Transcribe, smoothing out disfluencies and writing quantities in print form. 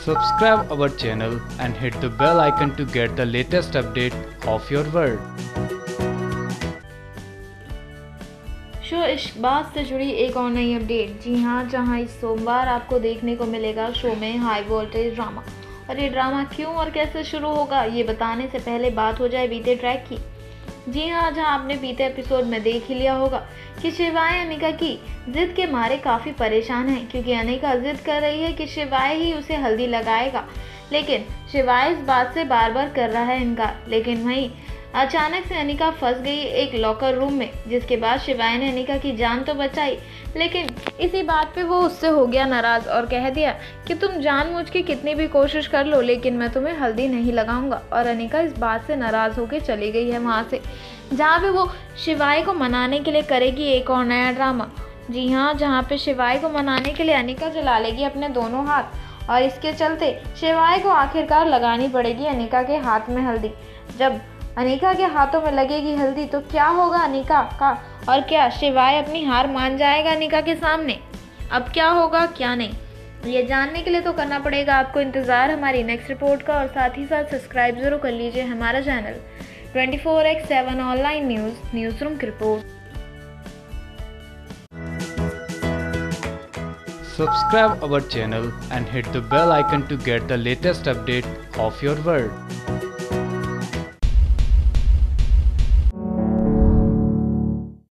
Subscribe our channel and hit the bell icon to get the latest update of your world. Show Ishqbaaz से जुड़ी एक और नई update. जी हाँ, जहाँ इस सोमवार आपको देखने को मिलेगा शो में हाई वोल्टेज ड्रामा। और ये ड्रामा क्यों और कैसे शुरू होगा, ये बताने से पहले बात हो जाए बीते ट्रैक की। जी हाँ, जहाँ आपने बीते एपिसोड में देख ही लिया होगा कि शिवाय अनिका की जिद के मारे काफ़ी परेशान है, क्योंकि अनिका जिद कर रही है कि शिवाय ही उसे हल्दी लगाएगा, लेकिन शिवाय इस बात से बार बार कर रहा है इनकार। लेकिन वहीं अचानक से अनिका फंस गई एक लॉकर रूम में, जिसके बाद शिवाय ने अनिका की जान तो बचाई, लेकिन इसी बात पे वो उससे हो गया नाराज़ और कह दिया कि तुम जानबूझ के कितनी भी कोशिश कर लो, लेकिन मैं तुम्हें हल्दी नहीं लगाऊंगा। और अनिका इस बात से नाराज़ होकर चली गई है वहाँ से, जहाँ पे वो शिवाय को मनाने के लिए करेगी एक और नया ड्रामा। जी हाँ, जहाँ पे शिवाय को मनाने के लिए अनिका जला लेगी अपने दोनों हाथ, और इसके चलते शिवाय को आखिरकार लगानी पड़ेगी अनिका के हाथ में हल्दी। जब अनिका के हाथों में लगेगी हल्दी तो क्या होगा अनिका का, और क्या शिवाय अपनी हार मान जाएगा अनिका के सामने? अब क्या होगा क्या नहीं, ये जानने के लिए तो करना पड़ेगा आपको इंतज़ार हमारी नेक्स्ट रिपोर्ट का। और साथ ही साथ सब्सक्राइब जरूर कर लीजिए हमारा channel 24x7 online news room की रिपोर्ट। Subscribe our channel and hit the bell icon to get the latest update of your world.